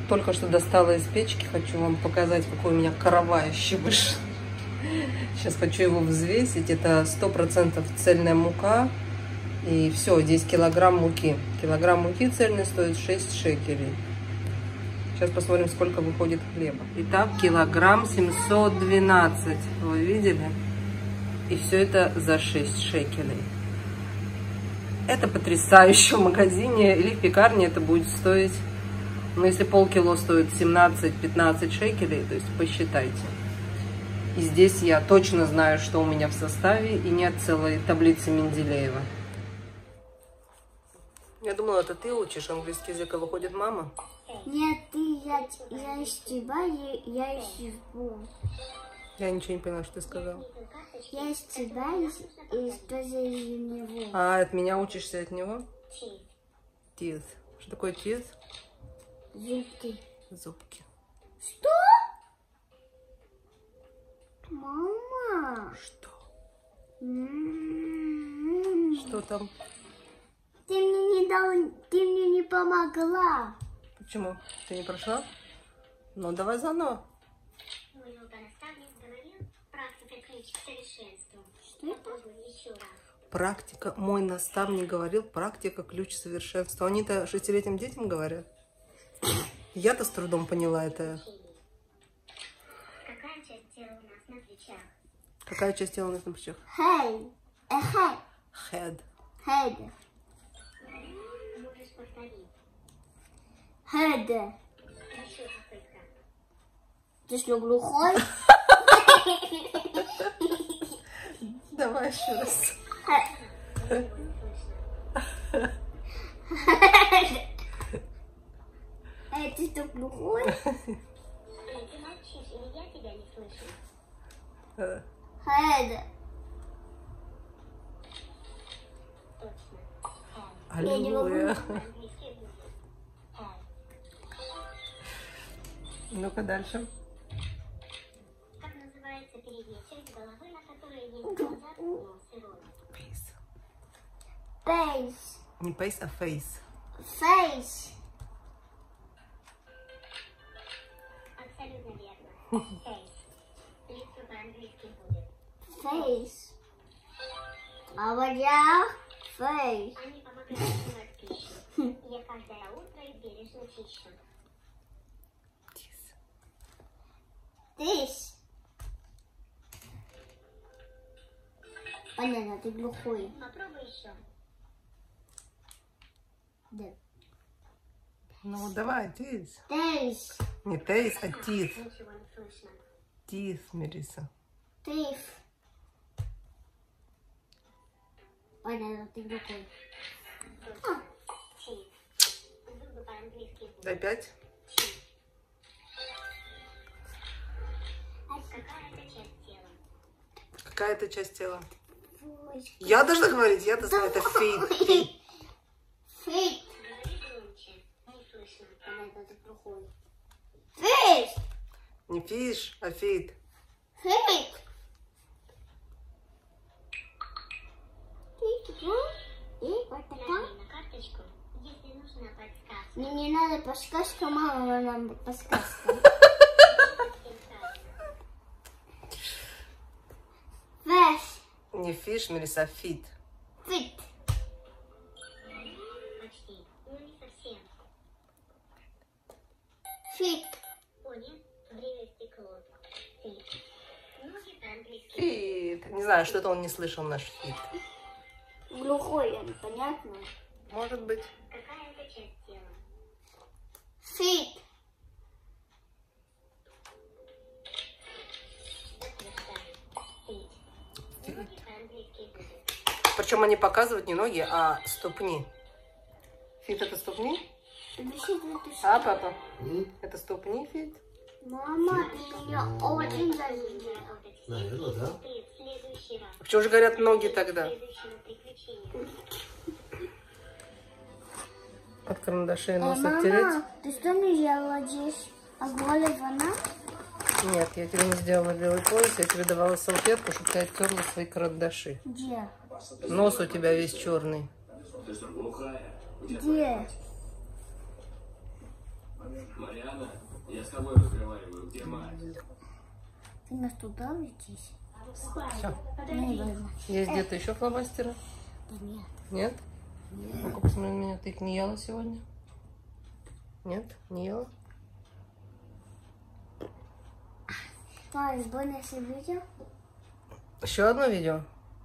только что достала из печки. Хочу вам показать, какой у меня каравающий вышел. Сейчас хочу его взвесить. Это 100% цельная мука. И все, здесь килограмм муки. Килограмм муки цельной стоит 6 шекелей. Сейчас посмотрим, сколько выходит хлеба. Итак, килограмм 712. Вы видели? И все это за 6 шекелей. Это потрясающе. В магазине или в пекарне это будет стоить, ну, если полкило стоит 17-15 шекелей, то есть посчитайте. И здесь я точно знаю, что у меня в составе, и нет целой таблицы Менделеева. Я думала, это ты учишь английский язык, а выходит мама? Нет, я из тебя, я из него. Я ничего не поняла, что ты сказала. Я из тебя, и тоже из него. А, от меня учишься от него? Teeth. Что такое teeth? Зубки. Зубки. Что? Мама. Что? Что Что там? Ты мне не дал, ты мне не помогла. Почему? Ты не прошла? Ну, давай заново. Практика. Мой наставник говорил, практика ключ к совершенству. Они-то 6-летним детям говорят. Я-то с трудом поняла это. Какая часть тела у нас на плечах? Какая часть тела у нас на плечах? Head. Head. Head. Можешь повторить. Head. Ты что, глухой? Давай еще раз. Ты что, глухой? Ты молчишь, или я тебя не слышу? Head. Точно. Аллилуйя. По-английски будет head. Ну-ка дальше. Как называется передняя часть головы, на которой есть глаза, нос и рот? Face. Face. Не face, а face. Face. Абсолютно верно. Face. Лицо по-английски будет. Face. А вот я face. Они помогают принимать пищу. Я каждое утро и бережно чищу. This. Понятно, ты глухой. Попробуй еще. Да. Ну, давай, teeth. This. Не teeth, а teeth. Ничего не слышно. Teeth, Мириса. This. Понятно, ты глухой. Точно. Teeth. Зубы по-английски будут. Дай 5. Какая это часть тела? Какая это часть тела? Я должна говорить? Я-то знаю, это feet. Feet. Говори громче. Не слышно. Понятно, ты глухой. Feet. Не fish, а feet. Feet. И вот такая. Нажми на карточку, если нужна подсказка. Мне не надо подсказка, мама нам подсказка. Fish. Не fish, Мириса, а feet. Feet. Почти, но не совсем. Feet. Понял? Время стекло. Feet. Ноги по-английски. Feet. Не знаю, что-то он не слышал наш feet. Глухой, я непонятно. Может быть. Какая это часть тела? Feet. Feet. Ноги по-английски будет. Причем они показывают не ноги, а ступни. Фит это ступни? А, папа? Это ступни, фит? Мама, ты меня очень завидуешь. Наверное, да. Ты в следующий раз. Почему же говорят ноги тогда? Следующего приключения. От карандашей нос оттереть? Мама, ты что мне делала здесь? Оголив она? Нет, я тебе не сделала белый пояс, я тебе давала салфетку, чтобы ты оттерла свои карандаши. Где? Нос у тебя весь черный. Где? она? Я с тобой разговариваю. Где мать? Ты нас туда летишь? Все. Не важно. Есть где-то еще фломастеры? Да нет. Нет? Ну-ка, посмотри на меня. Ты их не ела сегодня? Нет? Не ела? Папа, бонусы видео? Еще одно видео?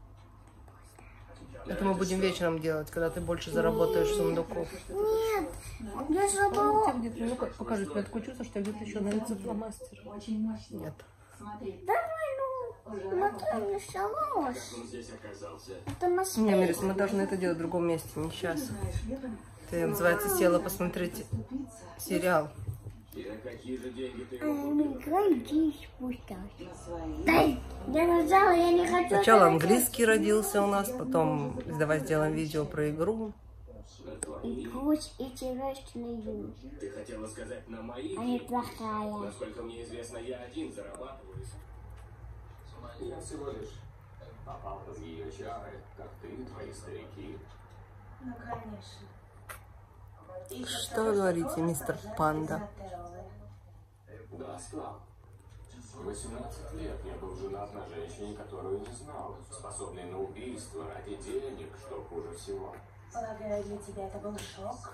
Это мы будем вечером делать, когда ты больше заработаешь сундуков. Нет, я Ну, забыла. ну-ка, покажи, у тебя такое чувство, что где-то еще найдется фломастер. Нет. Давай, ну, смотри, не сломалась. Он здесь оказался. Это Москва. Не, Мирис, мы должны это делать в другом месте, не сейчас. Ты, называется, села посмотреть сериал. И на какие же деньги ты А его мы купил? играем здесь спустилась. Дай, я нажала, я не хочу. Сначала английский родился у нас, потом давай сделаем видео про игру. И грусть интересную. Ты хотела сказать на мои А не деньги? плохая. Насколько мне известно, я один зарабатываю. Я всего лишь попал под ее чары, как ты и твои старики. Ну, конечно. Что вы говорите, мистер Панда? Да, стал. 18 лет я был женат на женщине, которую не знал, способной на убийство ради денег, что хуже всего. Полагаю, для тебя это был шок?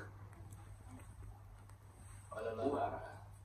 Лара.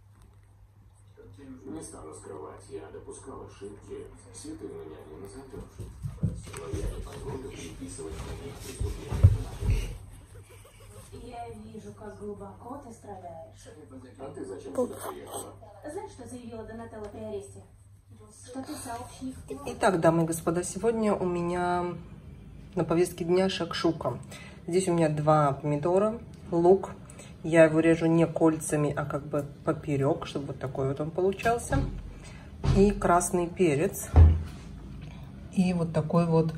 Не стану скрывать, я допускал ошибки. Святым меня не назовешь. Но я не позволю приписывать на них преступления. Я вижу, как глубоко ты страдаешь. А ты зачем сюда приехала? Знаешь, что заявила Донателла при аресте? Что ты сообщник. Итак, дамы и господа, сегодня у меня на повестке дня шакшука. Здесь у меня 2 помидора, лук. Я его режу не кольцами, а как бы поперек, чтобы вот такой вот он получался. И красный перец. И вот такой вот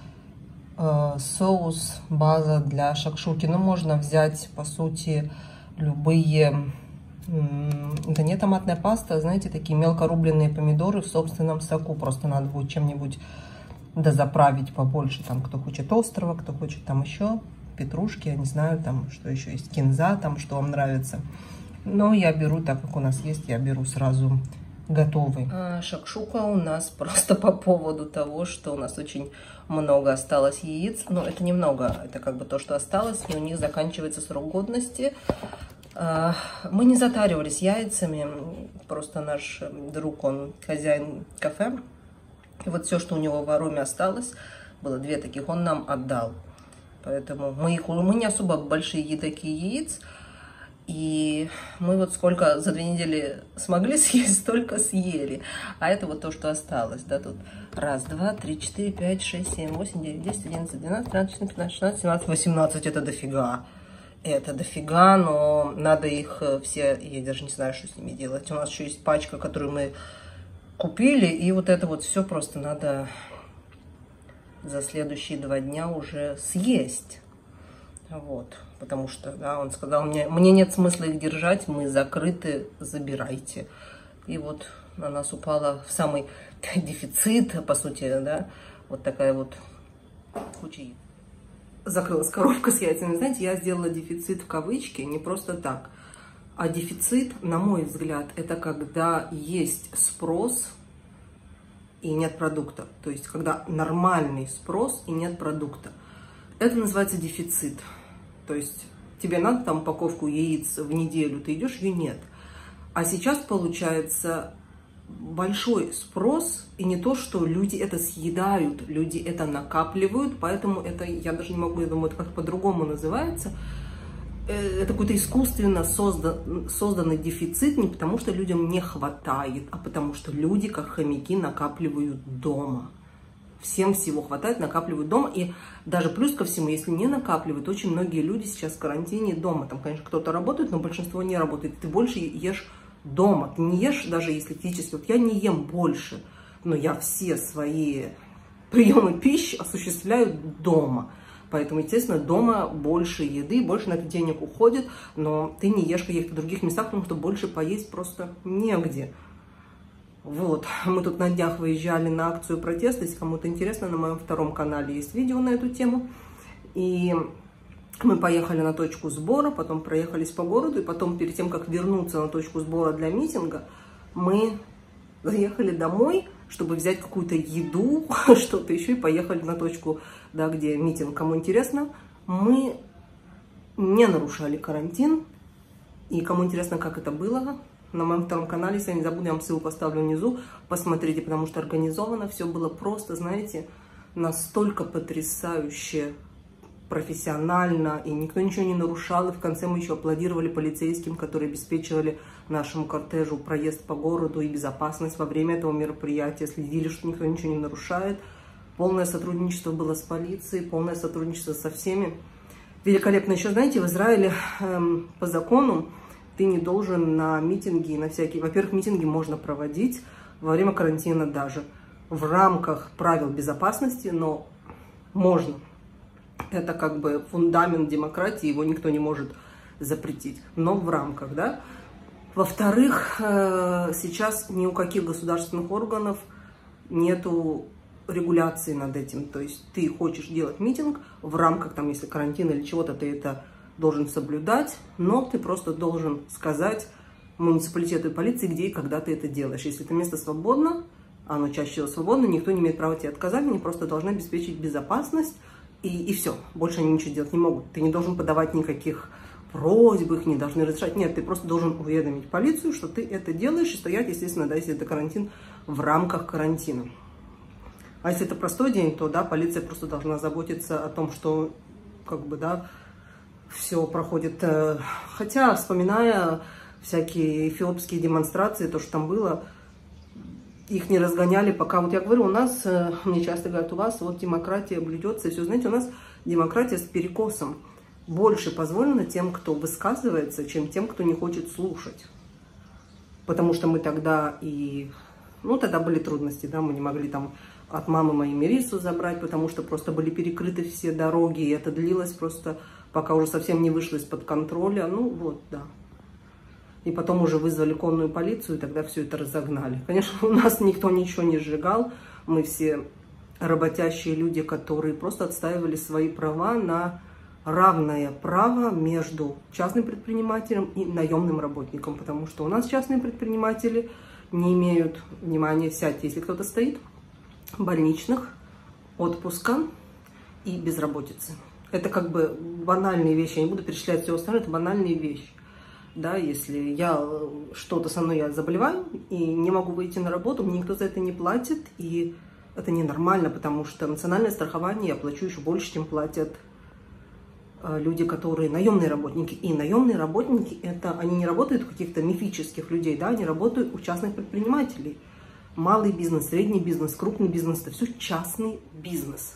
соус, база для шакшуки. Но можно взять, по сути, любые... Это не томатная паста, знаете, такие мелко рубленные помидоры в собственном соку. Просто надо будет чем-нибудь дозаправить побольше. Там кто хочет острого, кто хочет там еще петрушки, я не знаю, там что еще есть, кинза, там что вам нравится. Но я беру, так как у нас есть, я беру сразу готовый. Шакшука у нас просто по поводу того, что у нас очень много осталось яиц. Но это немного, это как бы то, что осталось, и у них заканчивается срок годности. Мы не затаривались яйцами, просто наш друг, он хозяин кафе. И вот все, что у него в ароме осталось, было 2 таких, он нам отдал. Поэтому мы не особо большие едоки яиц. И мы вот сколько за 2 недели смогли съесть, столько съели. А это вот то, что осталось. Да, тут 1, 2, 3, 4, 5, 6, 7, 8, 9, 10, 11, 12, 13, 14, 15, 16, 17, 18. Это дофига. Это дофига, но надо их все... Я даже не знаю, что с ними делать. У нас еще есть пачка, которую мы купили. И вот это вот все просто надо за следующие 2 дня уже съесть. Вот. Потому что, да, он сказал мне нет смысла их держать, мы закрыты, забирайте. И вот на нас упала в самый дефицит, по сути, да, вот такая вот куча. Закрылась коробка с яйцами. Знаете, я сделала дефицит в кавычки не просто так. А дефицит, на мой взгляд, это когда есть спрос и нет продукта. То есть, когда нормальный спрос и нет продукта. Это называется дефицит. То есть тебе надо там упаковку яиц в неделю, ты идешь, ее нет. А сейчас получается большой спрос, и не то, что люди это съедают, люди это накапливают, поэтому это, я даже не могу, я думаю, это как-то по-другому называется. Это какой-то искусственно созданный дефицит, не потому что людям не хватает, а потому что люди, как хомяки, накапливают дома. Всем всего хватает, накапливают дома. И даже плюс ко всему, если не накапливают, очень многие люди сейчас в карантине дома. Там, конечно, кто-то работает, но большинство не работает. Ты больше ешь дома. Ты не ешь, даже если физически. Вот я не ем больше, но я все свои приемы пищи осуществляю дома. Поэтому, естественно, дома больше еды, больше на это денег уходит. Но ты не ешь в каких-то других местах, потому что больше поесть просто негде. Вот, мы тут на днях выезжали на акцию протеста, если кому-то интересно, на моем 2-м канале есть видео на эту тему. И Мы поехали на точку сбора, потом проехались по городу, и потом, перед тем, как вернуться на точку сбора для митинга, мы заехали домой, чтобы взять какую-то еду, что-то еще, и поехали на точку, да, где митинг. Кому интересно, мы не нарушали карантин. И кому интересно, как это было, на моем втором канале, если я не забуду, я вам ссылку оставлю внизу, посмотрите, потому что организовано все было просто, знаете, настолько потрясающе, профессионально, и никто ничего не нарушал, и в конце мы еще аплодировали полицейским, которые обеспечивали нашему кортежу проезд по городу и безопасность во время этого мероприятия, следили, что никто ничего не нарушает. Полное сотрудничество было с полицией, полное сотрудничество со всеми. Великолепно. Еще, знаете, в Израиле по закону ты не должен на митинги, на всякие... Во-первых, митинги можно проводить во время карантина даже в рамках правил безопасности, но можно. Это как бы фундамент демократии, его никто не может запретить, но в рамках, да. Во-вторых, сейчас ни у каких государственных органов нету регуляции над этим. То есть ты хочешь делать митинг в рамках, там, если карантина или чего-то, ты это должен соблюдать, но ты просто должен сказать муниципалитету и полиции, где и когда ты это делаешь. Если это место свободно, оно чаще всего свободно, никто не имеет права тебе отказать, они просто должны обеспечить безопасность, и все. Больше они ничего делать не могут. Ты не должен подавать никаких просьб, их не должны разрешать. Нет, ты просто должен уведомить полицию, что ты это делаешь, и стоять, естественно, да, если это карантин, в рамках карантина. А если это простой день, то, да, полиция просто должна заботиться о том, что, как бы, да, все проходит. Хотя, вспоминая всякие эфиопские демонстрации, то, что там было, их не разгоняли пока. Вот я говорю, у нас, мне часто говорят, у вас вот демократия блюдется, и все, знаете, у нас демократия с перекосом. Больше позволено тем, кто высказывается, чем тем, кто не хочет слушать. Потому что мы тогда и... Ну, тогда были трудности, да, мы не могли там от мамы моей Мерису забрать, потому что просто были перекрыты все дороги, и это длилось просто, пока уже совсем не вышло из-под контроля. Ну, вот, да. И потом уже вызвали конную полицию, и тогда все это разогнали. Конечно, у нас никто ничего не сжигал. Мы все работящие люди, которые просто отстаивали свои права на равное право между частным предпринимателем и наемным работником. Потому что у нас частные предприниматели не имеют, внимания, сядьте, если кто-то стоит, больничных, отпуска и безработицы. Это как бы банальные вещи. Я не буду перечислять все остальное, это банальные вещи. Да, если я что-то со мной, я заболеваю и не могу выйти на работу, мне никто за это не платит, и это ненормально, потому что национальное страхование я плачу еще больше, чем платят люди, которые наемные работники. И наемные работники, это они не работают у каких-то мифических людей, да, они работают у частных предпринимателей. Малый бизнес, средний бизнес, крупный бизнес, это все частный бизнес.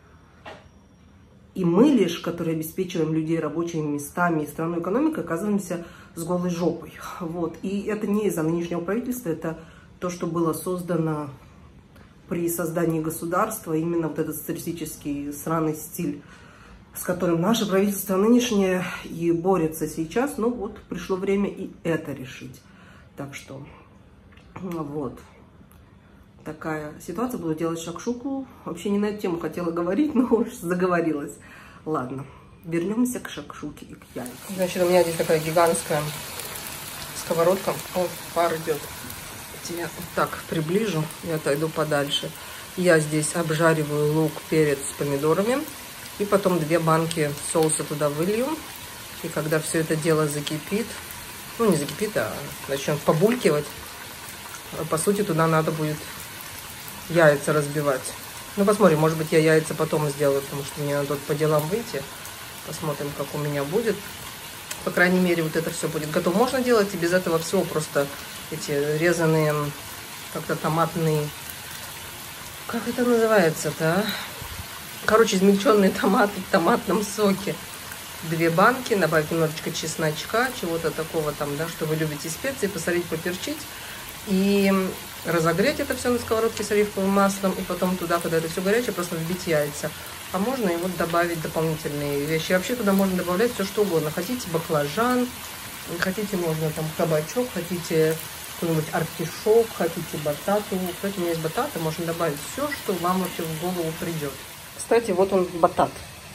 И мы лишь, которые обеспечиваем людей рабочими местами и страной экономикой, оказываемся с голой жопой. Вот. И это не из-за нынешнего правительства, это то, что было создано при создании государства, именно вот этот социалистический сраный стиль, с которым наше правительство нынешнее и борется сейчас. Ну вот, пришло время и это решить. Так что, вот. Такая ситуация. Буду делать шакшуку. Вообще не на эту тему хотела говорить, но уж заговорилась. Ладно, вернемся к шакшуке и к яйцам. Значит, у меня здесь такая гигантская сковородка. О, пар идет. Я вот так приближу и отойду подальше. Я здесь обжариваю лук, перец с помидорами. И потом 2 банки соуса туда вылью. И когда все это дело закипит, ну не закипит, а начнет побулькивать, по сути, туда надо будет яйца разбивать. Ну, посмотрим, может быть, я яйца потом сделаю, потому что мне надо по делам выйти. Посмотрим, как у меня будет. По крайней мере, вот это все будет готово. Можно делать и без этого всего, просто эти резаные, как-то томатные, как это называется-то, а? Короче, измельченные томаты в томатном соке. 2 банки, добавить немножечко чесночка, чего-то такого там, да, что вы любите, специи, посолить, поперчить. И разогреть это все на сковородке с оливковым маслом, и потом туда, когда это все горячее, просто вбить яйца. А можно и вот добавить дополнительные вещи. И вообще туда можно добавлять все что угодно. Хотите баклажан, хотите можно там кабачок, хотите какой-нибудь артишок, хотите батату. Кстати, у меня есть батата, можно добавить все, что вам вообще в голову придет. Кстати, вот он батат.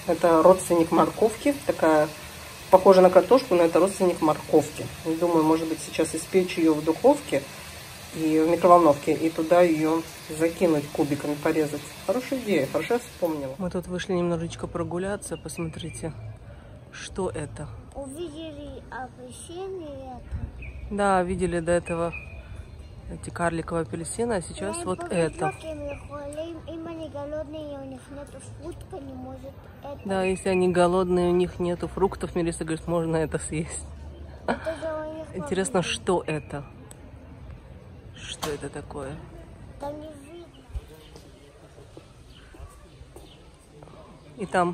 Это родственник морковки. Такая, похожа на картошку, но это родственник морковки. И думаю, может быть, сейчас испечь ее в духовке и в микроволновке. И туда ее закинуть кубиками, порезать. Хорошая идея, хорошо я вспомнила. Мы тут вышли немножечко прогуляться. Посмотрите, что это. Увидели апельсины это. Да, видели до этого эти карликовые апельсины, а сейчас вот это. Им они голодные, у них нету фрукта, не может это. Да, если они голодные, у них нету фруктов, Мелисса говорит, можно это съесть. Интересно, что это? Что это такое? Там не видно. И там,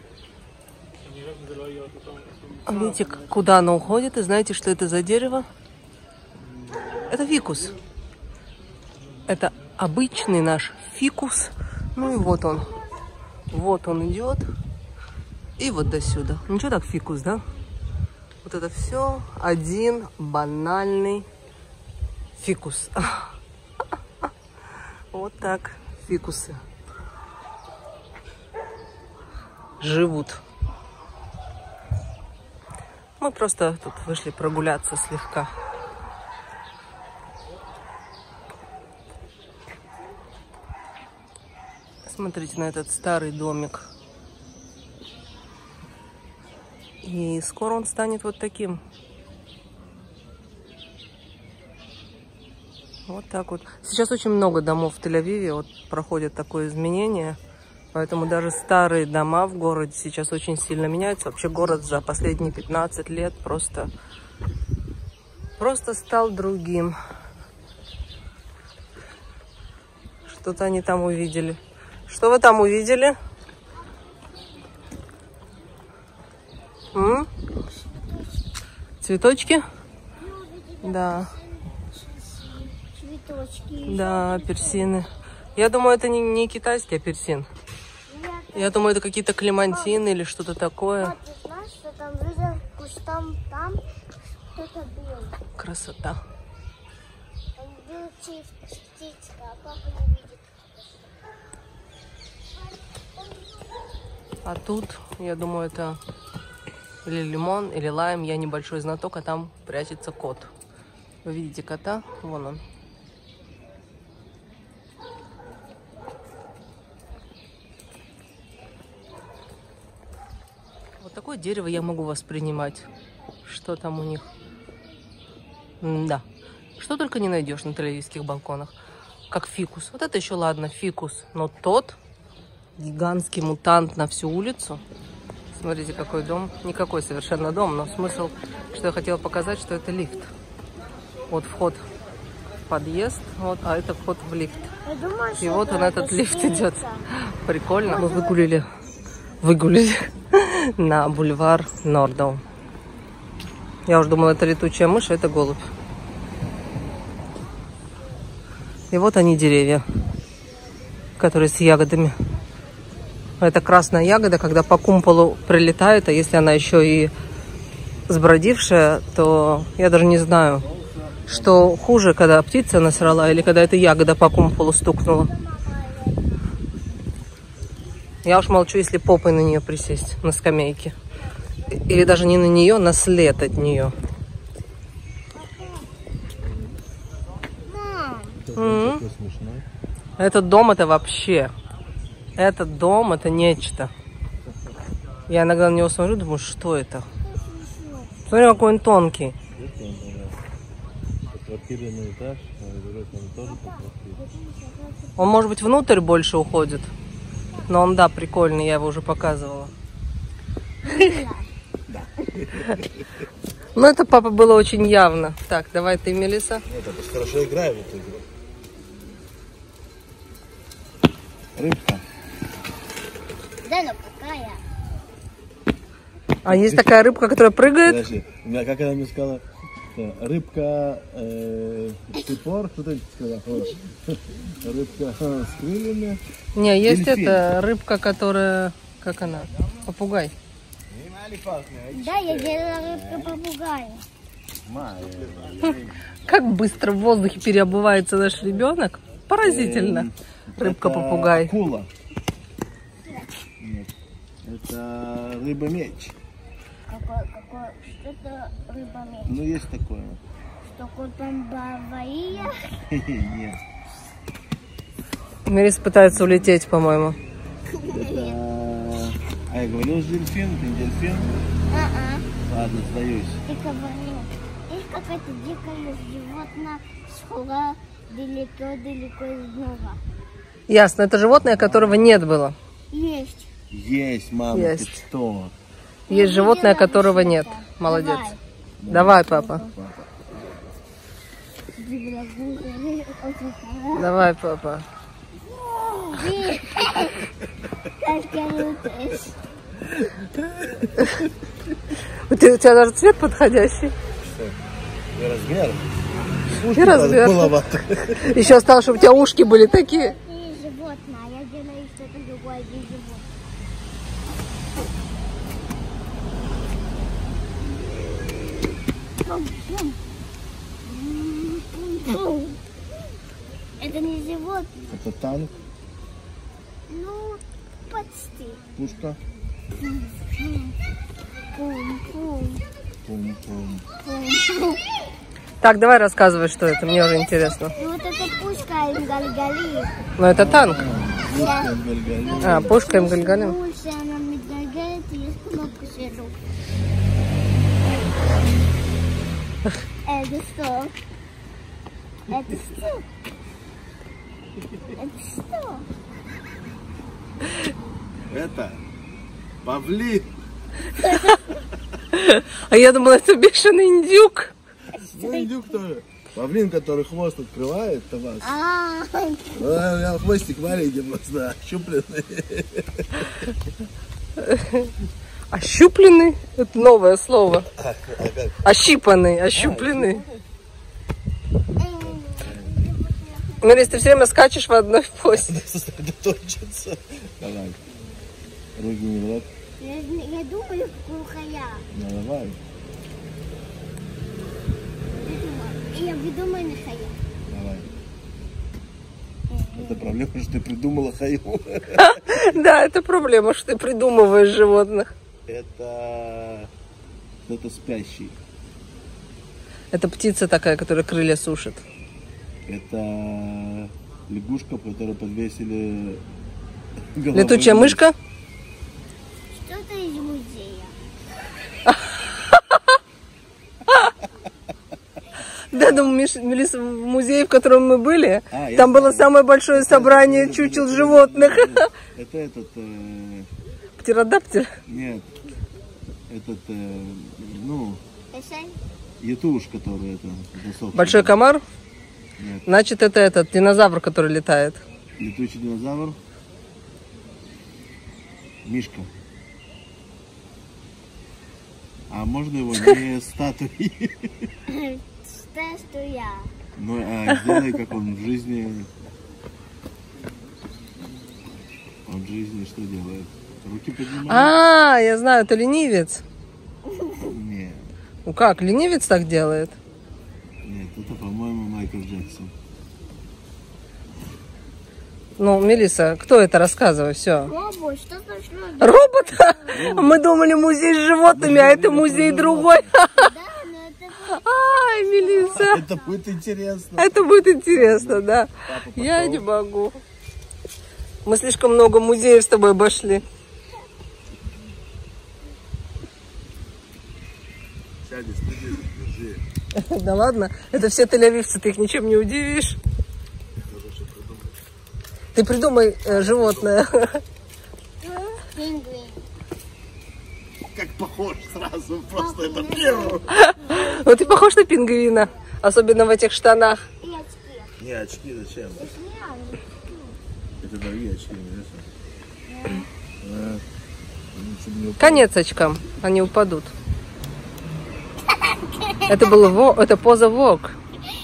видите, куда оно уходит, и знаете, что это за дерево? Это фикус. Это обычный наш фикус. Ну и вот он. Вот он идет. И вот до сюда. Ничего так фикус, да? Вот это все один банальный фикус. Вот так фикусы живут. Мы просто тут вышли прогуляться слегка. Смотрите на этот старый домик. И скоро он станет вот таким. Вот так вот. Сейчас очень много домов в Тель-Авиве вот проходит такое изменение. Поэтому даже старые дома в городе сейчас очень сильно меняются. Вообще город за последние 15 лет просто стал другим. Что-то они там увидели. Что вы там увидели? Цветочки? Да. Цветочки. Да, апельсины. Я думаю, это не китайский апельсин. Я думаю, это какие-то клементины или что-то такое. Папа, ты знаешь, что там видел кустом, там кто-то был. Красота. Там был птичка, а папа не видит. А тут, я думаю, это или лимон, или лайм. Я небольшой знаток, а там прячется кот. Вы видите кота? Вон он. Вот такое дерево я могу воспринимать. Что там у них? Да. Что только не найдешь на тель-авивских балконах. Как фикус. Вот это еще ладно, фикус. Но тот гигантский мутант на всю улицу. Смотрите, какой дом. Никакой совершенно дом, но смысл, что я хотела показать, что это лифт. Вот вход в подъезд, вот, а это вход в лифт. Думаю, и вот он, этот лифт идет. Прикольно. Мы выгулили на бульвар Нордау. Я уже думала, это летучая мышь, а это голубь. И вот они, деревья, которые с ягодами. Это красная ягода, когда по кумполу прилетает, а если она еще и сбродившая, то я даже не знаю, что хуже, когда птица насрала или когда эта ягода по кумполу стукнула. Я уж молчу, если попой на нее присесть, на скамейке. Или даже не на нее, на след от нее. Этот дом это вообще... Этот дом это нечто. Я иногда на него смотрю, думаю, что это? Смотри, какой он тонкий. Он, может быть, внутрь больше уходит. Но он, да, прикольный, я его уже показывала. Ну, это, папа, было очень явно. Так, давай ты, Мелисса. Нет, это хорошо играет в эту игру. Рыбка. Да, ну какая? А есть такая рыбка, которая прыгает? Подожди, как она мне сказала? Рыбка ципор, что ты сказала? Рыбка с крыльями. Не, есть Дельфин. эта рыбка, которая... Как она? Попугай. Да, я делала рыбка-попугая. Как быстро в воздухе переобувается наш ребенок. Поразительно. Рыбка-попугай. Акула. Нет, Это рыба-меч. Какой? Что-то рыба-меч. Ну, есть такое. Что там Бавария? Нет. Мелисса пытается улететь, по-моему. Это... А я говорил, дельфин, это не дельфин? Ладно, сдаюсь. Ты говорил. Есть какое-то дикое животное, шла далеко-далеко из дома. Ясно, это животное, которого нет было. Есть. Есть, мама, Есть. ты что? Есть животное, которого нет. Молодец. Давай, папа. Давай, папа. У тебя даже цвет подходящий. И размер. И размер. Еще осталось, чтобы у тебя ушки были такие. Животное, а я делаю что-то другое, не животное. Это не животное. Это танк, Ну, почти. пушка. Пум-пум. Пум-пум. Пум-пум. Так, давай рассказывай, что это, мне уже интересно. Ну, вот это пушка Имгальгали. Ну, это танк. Пушка Гальгали. А, пушка Имгальгали. Пушка, она мигает, и есть кнопка сверху. Это что? Это что? Это что? Это павлин. А я думала, это бешеный индюк. Ну, индюк тоже. Павлин, который хвост открывает, это вас. А, У меня хвостик маленький просто, щупленный. Ощупленный? Это новое слово. Ощипанный, ощупленный. Мелисс, ты все время скачешь в одной позе. Сосредоточиться. Давай. Руки не в рот. я думаю, кухая. Ну, давай. Я выдумаю на хая. Давай. Это проблема, что ты придумала хаю. Да, это проблема, что ты придумываешь животных. Это кто-то спящий. Это птица такая, которая крылья сушит. Это лягушка, которую подвесили головой. Летучая мышка? Что-то из музея. Да, думаю, Мелисса, в музее, в котором мы были, Я там было знаю. самое большое собрание чучел животных. Это этот... Птеродактиль. Нет. Этот, ну, Эшень? ятуш, который это... засохший. Большой комар? Нет. Значит, это этот динозавр, который летает. Летучий динозавр. Мишка. А можно его не статуей? Что я? Ну, сделай, как он в жизни. Он в жизни что делает? Руки поднимает? А, я знаю, это ленивец. Нет. Ну как, ленивец так делает? Нет, это, по-моему, Майкл Джексон. Ну, Мелисса, кто это? Рассказывай, все. Робот, что точно? Робот? Мы думали музей с животными, а это музей другой. Да, но это... Ай, Мелисса. Это будет интересно. Это будет интересно, да. Папа Я пошел. не могу. Мы слишком много музеев с тобой обошли. Сядь, стыдись, держи. Да ладно, это все тель-авивцы, ты их ничем не удивишь. Ты придумай животное. Пингвин. Как похож сразу, просто это первое. Вот ты похож на пингвина, особенно в этих штанах. И очки. Не, очки зачем? Смеялся. Это дорогие очки, не Конец очкам, они упадут. Это было это поза вок.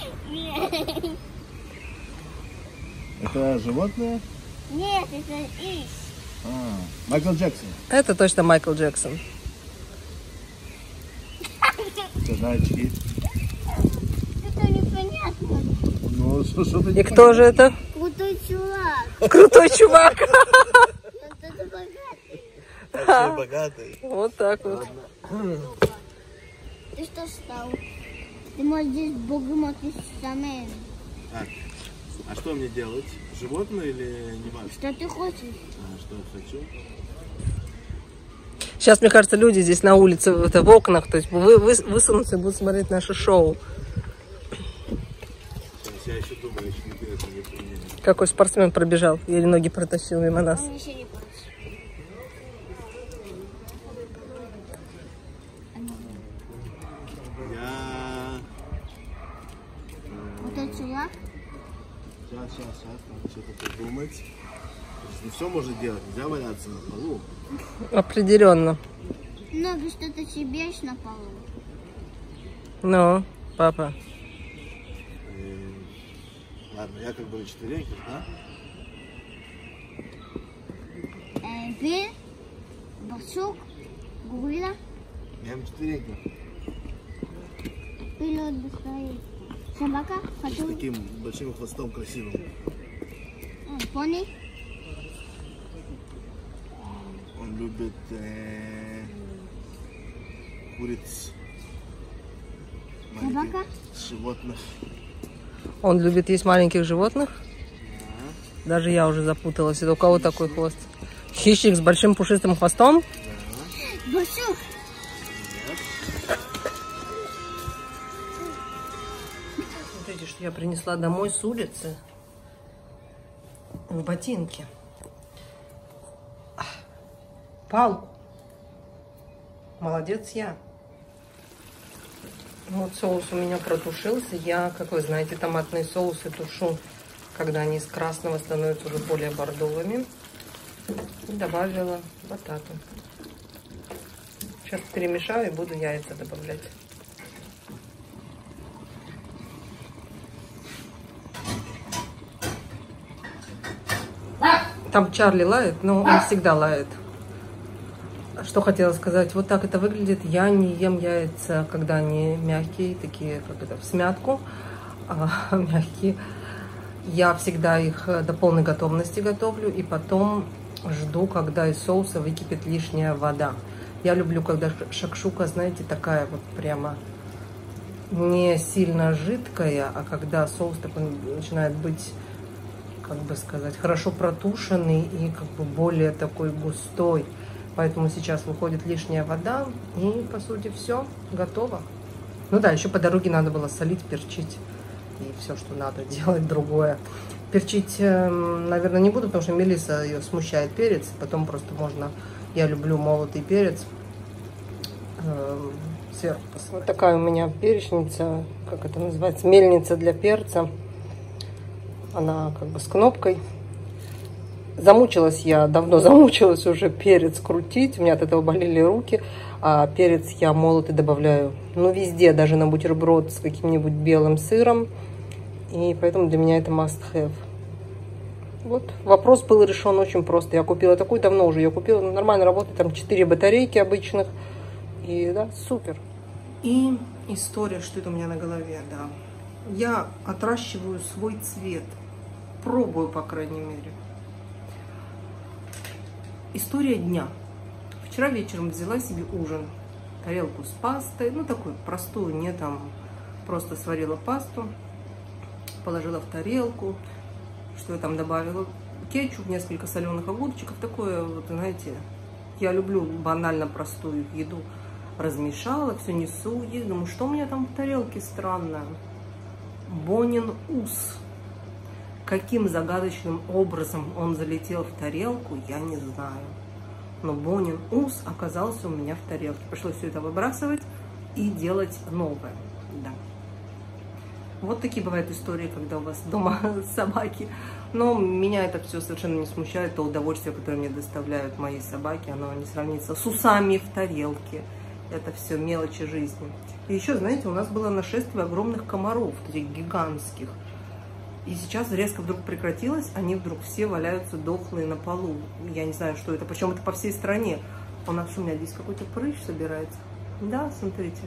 Это животное? Нет, это иш. Майкл Джексон. Это точно Майкл Джексон. Тогда очки. Это непонятно. Ну, что-то И кто же это? Крутой чувак. Крутой чувак. Он кто-то богатый. Вообще богатый. Вот так вот. Ты что стал? Ты можешь Богом отвечать. Так, а что мне делать? Животное или не важно? Что ты хочешь? Что я хочу? Сейчас, мне кажется, люди здесь на улице, это в окнах, то есть высунутся и будут смотреть наше шоу. Сейчас я еще думаю, еще не приняли. Какой спортсмен пробежал, или ноги протащил мимо нас. Он еще не хочет. Я... Вот это я? Сейчас, надо что-то придумать. Не все можно делать, нельзя валяться на полу. Определенно. Много что-то себе на полу. Ну, папа. Ладно, я как бы на четвереньках, да? Вы, барсук, горилла, Я на четвереньках. пилот быстрее. Собака, С хотел, таким большим хвостом красивым. пони, Он любит куриц, маленьких собака, животных. Он любит есть маленьких животных? Даже я уже запуталась. Это у кого такой хвост? Хищник с большим пушистым хвостом? барсук. Смотрите, что я принесла домой с улицы в ботинке. Палку. Молодец я. Вот соус у меня протушился. Я, как вы знаете, томатные соусы тушу, когда они из красного становятся уже более бордовыми. И добавила батату. Сейчас перемешаю и буду яйца добавлять. Там Чарли лает, но он всегда лает. Что хотела сказать, вот так это выглядит. Я не ем яйца, когда они мягкие, такие, как это, в смятку, мягкие. Я всегда их до полной готовности готовлю, и потом жду, когда из соуса выкипит лишняя вода. Я люблю, когда шакшука, знаете, такая вот прямо не сильно жидкая, а когда соус такой начинает быть, как бы сказать, хорошо протушенный и как бы более такой густой. Поэтому сейчас выходит лишняя вода, и, по сути, все готово. Ну да, еще по дороге надо было солить, перчить, и все, что надо делать другое. Перчить, наверное, не буду, потому что Мелисса ее смущает перец. Потом просто можно, я люблю молотый перец, сверху. Вот такая у меня перечница, как это называется, мельница для перца. Она как бы с кнопкой. Замучилась я, давно замучилась уже перец крутить, у меня от этого болели руки, а перец я молотый добавляю, ну, везде, даже на бутерброд с каким-нибудь белым сыром, и поэтому для меня это must have. Вот, вопрос был решен очень просто, я купила такую, давно уже ее купила, нормально работает, там 4 батарейки обычных, и да, супер. И история, что это у меня на голове, да, я отращиваю свой цвет, пробую, по крайней мере. История дня. Вчера вечером взяла себе ужин. Тарелку с пастой. Ну, такую простую, не там. Просто сварила пасту. Положила в тарелку. Что я там добавила? Кетчуп, несколько соленых огурчиков. Такое, вот, знаете, я люблю банально простую еду. Размешала, все несу, есть. Думаю, что у меня там в тарелке странное? Бонин ус. Каким загадочным образом он залетел в тарелку, я не знаю. Но Бонин ус оказался у меня в тарелке. Пришлось все это выбрасывать и делать новое. Да. Вот такие бывают истории, когда у вас дома собаки. Но меня это все совершенно не смущает. То удовольствие, которое мне доставляют мои собаки, оно не сравнится с усами в тарелке. Это все мелочи жизни. И еще, знаете, у нас было нашествие огромных комаров, таких гигантских. И сейчас резко вдруг прекратилось, они вдруг все валяются дохлые на полу. Я не знаю, что это, причем это по всей стране. У нас что, у меня здесь какой-то прыщ собирается? Да, смотрите.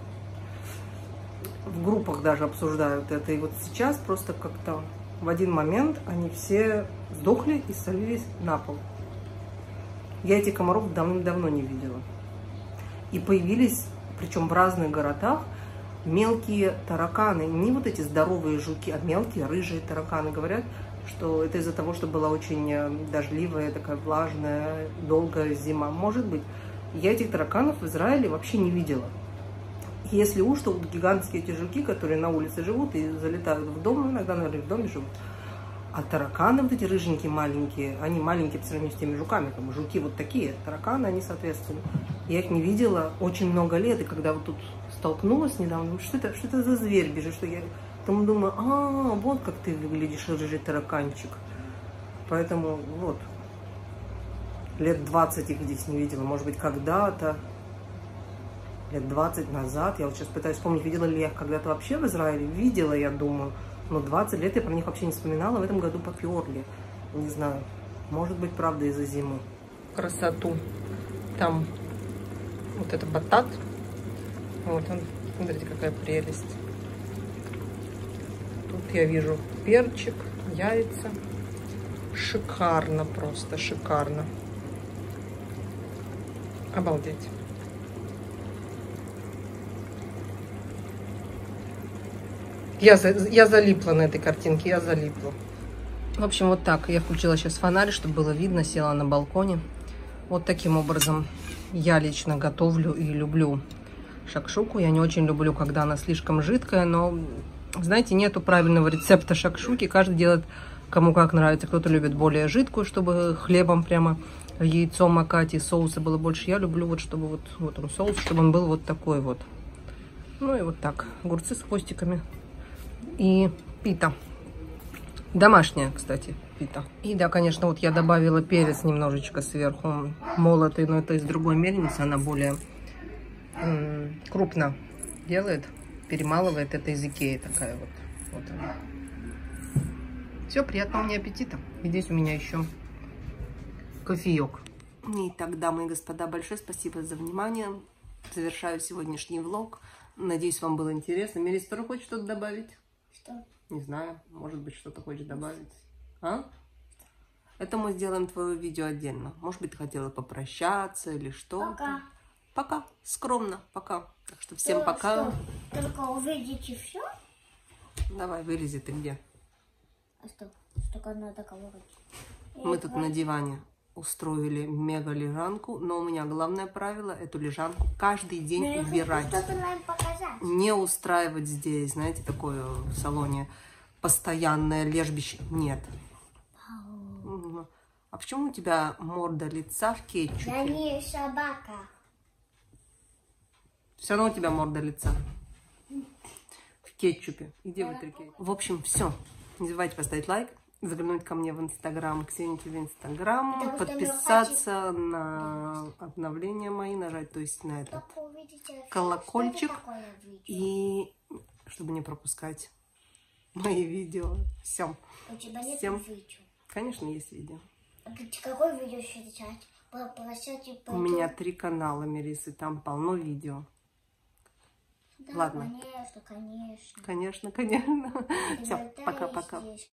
В группах даже обсуждают это. И вот сейчас просто как-то в один момент они все сдохли и свалились на пол. Я этих комаров давным-давно не видела. И появились, причем в разных городах, мелкие тараканы. Не вот эти здоровые жуки, а мелкие рыжие тараканы. Говорят, что это из-за того, что была очень дождливая, такая влажная, долгая зима. Может быть. Я этих тараканов в Израиле вообще не видела. Если уж, то вот гигантские эти жуки, которые на улице живут и залетают в дом, иногда, наверное, в доме живут. А тараканы вот эти рыженькие, маленькие, они маленькие по сравнению с теми жуками. Как бы жуки вот такие, тараканы, они соответственно. Я их не видела очень много лет, и когда вот тут столкнулась недавно, что это за зверь бежит, что я потом думаю, вот как ты выглядишь, рыжий тараканчик. Поэтому вот, лет 20 их здесь не видела, может быть, когда-то, лет 20 назад, я вот сейчас пытаюсь вспомнить, видела ли я их когда-то вообще в Израиле, видела, я думаю, но 20 лет я про них вообще не вспоминала, в этом году поперли, не знаю, может быть, правда, из-за зимы. Красоту, там вот это батат, вот он, смотрите, какая прелесть. Тут я вижу перчик, яйца, шикарно, просто шикарно, обалдеть. Я залипла на этой картинке, я залипла. В общем, вот так. Я включила сейчас фонарь, чтобы было видно, села на балконе. Вот таким образом я лично готовлю и люблю шакшуку. Я не очень люблю, когда она слишком жидкая, но, знаете, нету правильного рецепта шакшуки. Каждый делает кому как нравится. Кто-то любит более жидкую, чтобы хлебом прямо яйцом макать и соуса было больше. Я люблю вот, чтобы вот он соус, чтобы он был вот такой вот. Ну и вот так. Огурцы с хвостиками. И пита. Домашняя, кстати, пита. И да, конечно, вот я добавила перец немножечко сверху молотый, но это из другой мельницы, она более крупно делает, перемалывает. Это из Икеи такая вот. Вот она. Все, приятного мне аппетита. И здесь у меня еще кофеек. Итак, дамы и господа, большое спасибо за внимание. Завершаю сегодняшний влог. Надеюсь, вам было интересно. Мирис, тоже хочешь что-то добавить? Что? Не знаю, может быть, что-то хочешь добавить. А? Это мы сделаем твое видео отдельно. Может быть, ты хотела попрощаться или что-то. Пока. Пока. Скромно. Пока. Так что всем пока. Что? Только увидите все? Давай, вылези ты где. А что? Только надо кого-то. Мы тут на диване устроили мега лежанку, но у меня главное правило — эту лежанку каждый день убирать. Что-то нам показать. Не устраивать здесь, знаете, такое в салоне постоянное лежбище. Нет. А почему у тебя морда лица в кетчупе? Я не собака. Все равно у тебя морда лица в кетчупе. Иди вытряхивай. В общем, все. Не забывайте поставить лайк, заглянуть ко мне в Инстаграм, Ксения ТВ Инстаграм, подписаться на обновления мои, нажать, то есть на этот колокольчик, и чтобы не пропускать мои видео. Все. У тебя нет Всем... видео? Конечно, есть видео. А какое видео сейчас? У меня 3 канала, Мирисы, там полно видео. Да, Ладно. конечно, конечно. Конечно, конечно. Все, Иногда пока-пока. есть.